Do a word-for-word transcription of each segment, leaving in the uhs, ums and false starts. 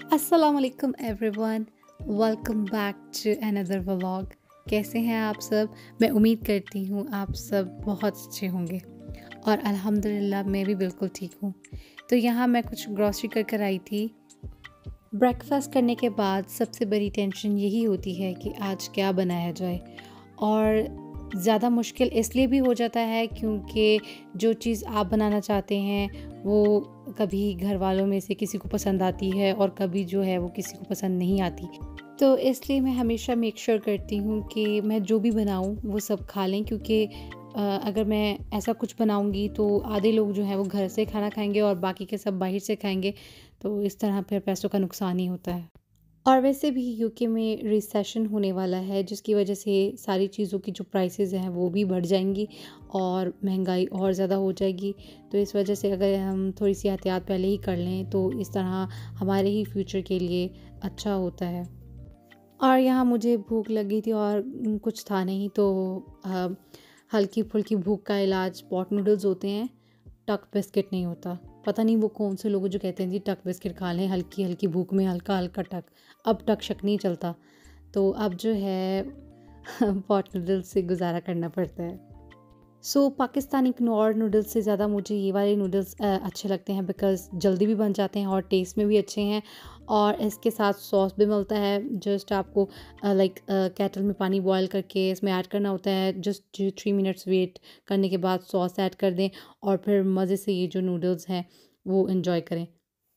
अस्सलाम वालेकुम everyone, welcome back to another vlog. कैसे हैं आप सब? मैं उम्मीद करती हूँ आप सब बहुत अच्छे होंगे और अल्हम्दुलिल्लाह मैं भी बिल्कुल ठीक हूँ। तो यहाँ मैं कुछ ग्रॉसरी कर कर आई थी। ब्रेकफास्ट करने के बाद सबसे बड़ी टेंशन यही होती है कि आज क्या बनाया जाए, और ज़्यादा मुश्किल इसलिए भी हो जाता है क्योंकि जो चीज़ आप बनाना चाहते हैं वो कभी घर वालों में से किसी को पसंद आती है और कभी जो है वो किसी को पसंद नहीं आती। तो इसलिए मैं हमेशा मेक श्योर करती हूँ कि मैं जो भी बनाऊँ वो सब खा लें, क्योंकि अ, अगर मैं ऐसा कुछ बनाऊँगी तो आधे लोग जो हैं वो घर से खाना खाएँगे और बाकी के सब बाहर से खाएँगे, तो इस तरह फिर पैसों का नुकसान ही होता है। और वैसे भी यूके में रिसेशन होने वाला है, जिसकी वजह से सारी चीज़ों की जो प्राइसेस हैं वो भी बढ़ जाएंगी और महंगाई और ज़्यादा हो जाएगी। तो इस वजह से अगर हम थोड़ी सी एहतियात पहले ही कर लें तो इस तरह हमारे ही फ्यूचर के लिए अच्छा होता है। और यहाँ मुझे भूख लगी थी और उम, कुछ था नहीं, तो अ, हल्की-फुल्की भूख का इलाज पॉट नूडल्स होते हैं, टक बिस्किट नहीं होता। पता नहीं वो कौन से लोग हैं जो कहते हैं जी टक बिस्किट खा लें हल्की-हल्की भूख में, हल्का-हल्का टक। अब टक शक नहीं चलता, तो अब जो है पॉट नूडल्स से गुज़ारा करना पड़ता है। सो पाकिस्तानी कनौर नूडल्स से ज़्यादा मुझे ये वाले नूडल्स अ, अच्छे लगते हैं, बिकॉज़ जल्दी भी बन जाते हैं और टेस्ट में भी अच्छे हैं। और इसके साथ सॉस भी मिलता है। जस्ट आपको लाइक केटल में पानी बॉयल करके इसमें ऐड करना होता है। जस्ट थ्री मिनट्स वेट करने के बाद सॉस ऐड कर दें और फिर मज़े से ये जो नूडल्स हैं वो इन्जॉय करें।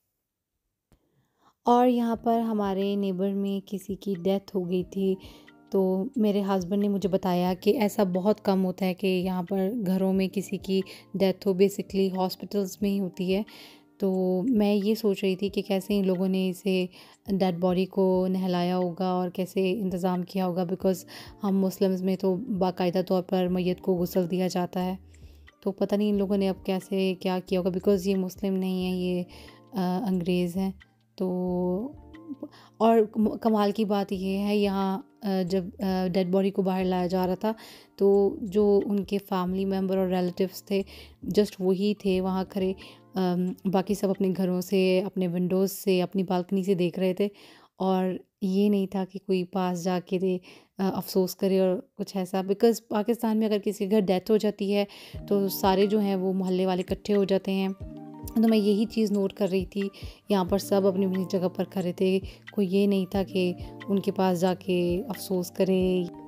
और यहाँ पर हमारे नेबर में किसी की डेथ हो गई थी, तो मेरे हस्बैंड ने मुझे बताया कि ऐसा बहुत कम होता है कि यहाँ पर घरों में किसी की डेथ हो, बेसिकली हॉस्पिटल्स में ही होती है। तो मैं ये सोच रही थी कि कैसे इन लोगों ने इसे डेड बॉडी को नहलाया होगा और कैसे इंतज़ाम किया होगा, बिकॉज़ हम मुस्लिम्स में तो बाकायदा तौर पर मैयत को गुस्ल दिया जाता है। तो पता नहीं इन लोगों ने अब कैसे क्या किया होगा, बिकॉज़ ये मुस्लिम नहीं है, ये अ, अंग्रेज़ हैं। तो और कम कमाल की बात ये है, यहाँ अ, जब अ, डेड बॉडी को बाहर लाया जा रहा था तो जो उनके फैमिली मेम्बर और रिलेटिव्स थे, जस्ट वही थे वहाँ खड़े। अम, बाकी सब अपने घरों से, अपने विंडोज़ से, अपनी बालकनी से देख रहे थे, और ये नहीं था कि कोई पास जाके दे अ, अफ़सोस करे और कुछ ऐसा। बिकॉज़ पाकिस्तान में अगर किसी के घर डेथ हो जाती है तो सारे जो हैं वो मोहल्ले वाले इकट्ठे हो जाते हैं। तो मैं यही चीज़ नोट कर रही थी, यहाँ पर सब अपनी-अपनी जगह पर खड़े थे। कोई ये नहीं था कि उनके पास जाके अफ़सोस करे।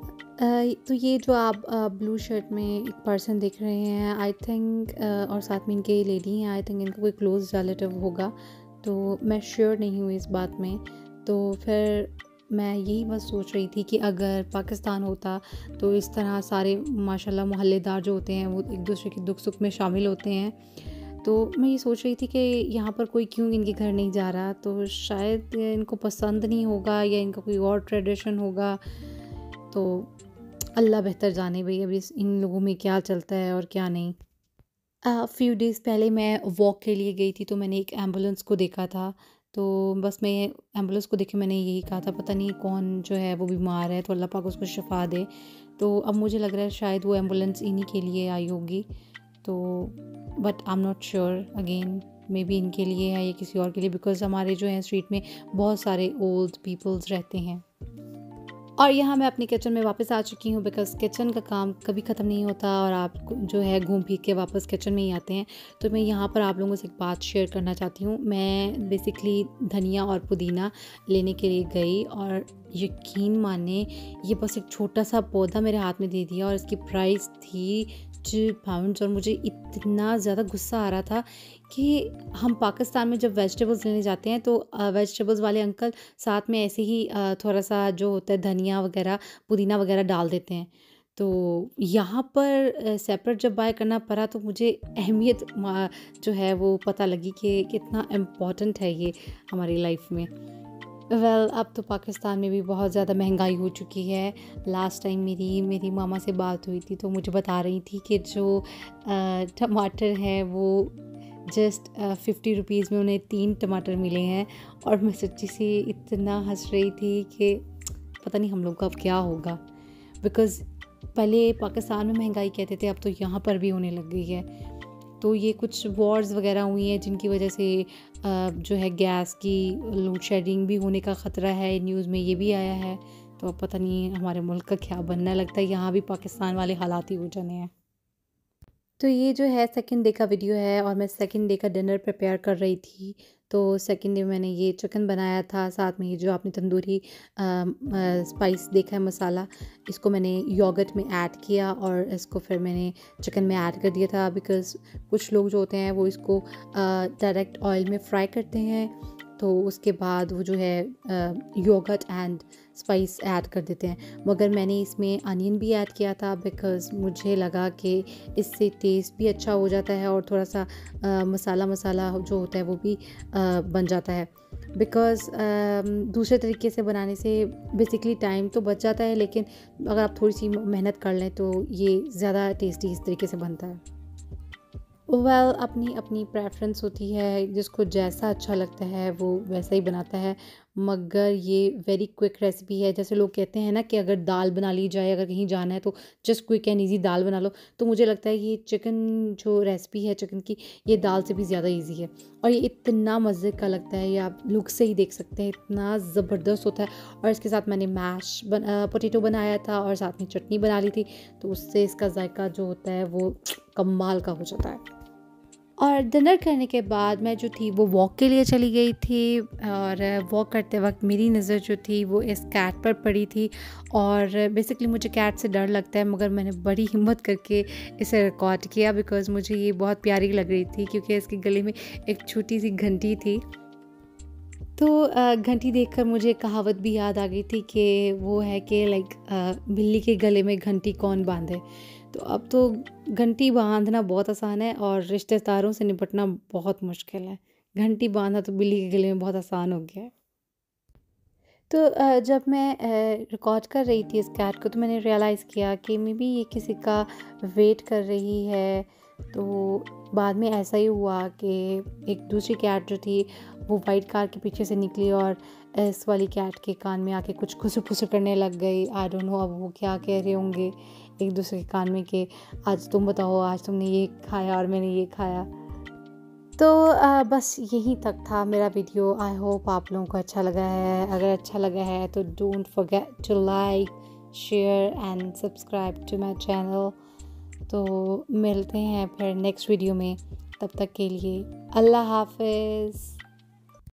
अ, तो ये जो आप अ, ब्लू शर्ट में एक पर्सन दिख रहे हैं, आई थिंक अ, और साथ में इनके लेडी हैं, आई थिंक इनका कोई क्लोज़ रिलेटिव होगा। तो मैं श्योर नहीं हूँ इस बात में। तो फिर मैं यही बस सोच रही थी कि अगर पाकिस्तान होता तो इस तरह सारे माशाल्लाह मोहल्लेदार जो होते हैं वो एक दूसरे के दुख-सुख में शामिल होते हैं। तो मैं ये सोच रही थी कि यहाँ पर कोई क्यों इनके घर नहीं जा रहा, तो शायद इनको पसंद नहीं होगा या इनका कोई और ट्रेडिशन होगा। तो अल्लाह बेहतर जाने भई अब इस इन लोगों में क्या चलता है और क्या नहीं। अ, फ्यू डेज़ पहले मैं वॉक के लिए गई थी, तो मैंने एक एम्बुलेंस को देखा था। तो बस मैं एम्बुलेंस को देख के मैंने यही कहा था, पता नहीं कौन जो है वो बीमार है, तो अल्लाह पाक उसको शिफ़ा दे। तो अब मुझे लग रहा है शायद वो एम्बुलेंस इन्हीं के लिए आई होगी। तो but I am not sure, again maybe इनके लिए है या किसी और के लिए, बिकॉज़ हमारे जो है स्ट्रीट में बहुत सारे ओल्ड पीपल्स रहते हैं। और यहाँ मैं अपनी किचन में वापस आ चुकी हूँ, बिकॉज़ किचन का काम कभी ख़त्म नहीं होता और आप जो है घूम फिर के वापस किचन में ही आते हैं। तो मैं यहाँ पर आप लोगों से एक बात शेयर करना चाहती हूँ। मैं बेसिकली धनिया और पुदीना लेने के लिए गई, और यकीन मानिए ये बस एक छोटा-सा पौधा मेरे हाथ में दे दिया और इसकी प्राइस थी टू पाउंड्स, और मुझे इतना ज़्यादा गुस्सा आ रहा था कि हम पाकिस्तान में जब वेजिटेबल्स लेने जाते हैं तो अ, वेजिटेबल्स वाले अंकल साथ में ऐसे ही अ, थोड़ा-सा जो होता है धनिया वगैरह, पुदीना वगैरह डाल देते हैं। तो यहाँ पर अ, सेपरेट जब बाय करना पड़ा तो मुझे अहमियत मा जो है वो पता लगी कि कितना इम्पोर्टेंट है ये हमारी लाइफ में। वेल well, अब तो पाकिस्तान में भी बहुत ज़्यादा महंगाई हो चुकी है। लास्ट टाइम मेरी मेरी मामा से बात हुई थी तो मुझे बता रही थी कि जो अ, टमाटर हैं वो जस्ट फिफ्टी रुपीज़ में उन्हें तीन टमाटर मिले हैं, और मैं सच्ची से इतना हंस रही थी कि पता नहीं हम लोग का अब क्या होगा। बिकॉज़ पहले पाकिस्तान में महंगाई कहते थे, अब तो यहाँ पर भी होने लग गई है। तो ये कुछ वॉर्स वगैरह हुई हैं जिनकी वजह से अ, जो है गैस की लोड शेडिंग भी होने का ख़तरा है, न्यूज़ में ये भी आया है। तो अब पता नहीं हमारे मुल्क का क्या बनना है, लगता है यहाँ भी पाकिस्तान वाले हालात ही हो जाने हैं। तो ये जो है सेकंड डे का वीडियो है और मैं सेकंड डे का डिनर प्रिपेयर कर रही थी। तो सेकंड डे मैंने ये चिकन बनाया था, साथ में ये जो आपने तंदूरी अ, अ, स्पाइस देखा है मसाला, इसको मैंने योगर्ट में ऐड किया और इसको फिर मैंने चिकन में ऐड कर दिया था। बिकॉज़ कुछ लोग जो होते हैं वो इसको डायरेक्ट ऑयल में फ्राई करते हैं, तो उसके बाद वो जो है योगर्ट एंड स्पाइस ऐड कर देते हैं। मगर मैंने इसमें अनियन भी ऐड किया था बिकॉज़ मुझे लगा कि इससे टेस्ट भी अच्छा हो जाता है और थोड़ा सा अ, मसाला मसाला जो होता है वो भी अ, बन जाता है। बिकॉज़ दूसरे तरीके से बनाने से बेसिकली टाइम तो बच जाता है, लेकिन अगर आप थोड़ी सी मेहनत कर लें तो ये ज़्यादा टेस्टी इस तरीके से बनता है। वेल well, अपनी अपनी प्रेफरेंस होती है, जिसको जैसा अच्छा लगता है वो वैसा ही बनाता है। मगर ये वेरी क्विक रेसिपी है। जैसे लोग कहते हैं ना कि अगर दाल बना ली जाए, अगर कहीं जाना है तो जस्ट क्विक एंड इजी दाल बना लो, तो मुझे लगता है ये चिकन जो रेसिपी है चिकन की, ये दाल से भी ज़्यादा इजी है और ये इतना मज़े का लगता है। ये आप लुक से ही देख सकते हैं, इतना ज़बरदस्त होता है। और इसके साथ मैंने मैश बन पोटैटो बनाया था और साथ में चटनी बना ली थी, तो उससे इसका जायका जो होता है वो कमाल का हो जाता है। और डिनर करने के बाद मैं जो थी वो वॉक के लिए चली गई थी और वॉक करते वक्त मेरी नज़र जो थी वो इस कैट पर पड़ी थी। और बेसिकली मुझे कैट से डर लगता है, मगर मैंने बड़ी हिम्मत करके इसे रिकॉर्ड किया बिकॉज़ मुझे ये बहुत प्यारी लग रही थी, क्योंकि इसके गले में एक छोटी सी घंटी थी। तो अ, घंटी देखकर मुझे कहावत भी याद आ गई थी कि वो है कि लाइक बिल्ली के गले में घंटी कौन बांधे। तो अब तो घंटी बांधना बहुत आसान है और रिश्तेदारों से निपटना बहुत मुश्किल है। घंटी बांधना तो बिल्ली के गले में बहुत आसान हो गया है। तो अ, जब मैं रिकॉर्ड कर रही थी इस कैट को, तो मैंने रियलाइज़ किया कि मे बी ये किसी का वेट कर रही है। तो बाद में ऐसा ही हुआ कि एक दूसरी कैट जो थी वो वाइट कार के पीछे से निकली और इस वाली कैट के कान में आके कुछ खुसर-फुसर करने लग गई। आई डोंट नो अब वो क्या कह रहे होंगे एक दूसरे के कान में कि आज तुम बताओ, आज तुमने ये खाया और मैंने ये खाया। तो अ, बस यहीं तक था मेरा वीडियो। आई होप आप लोगों को अच्छा लगा है। अगर अच्छा लगा है तो don't forget to like, share and subscribe to my channel. तो मिलते हैं फिर नेक्स्ट वीडियो में, तब तक के लिए अल्लाह हाफ़िज़।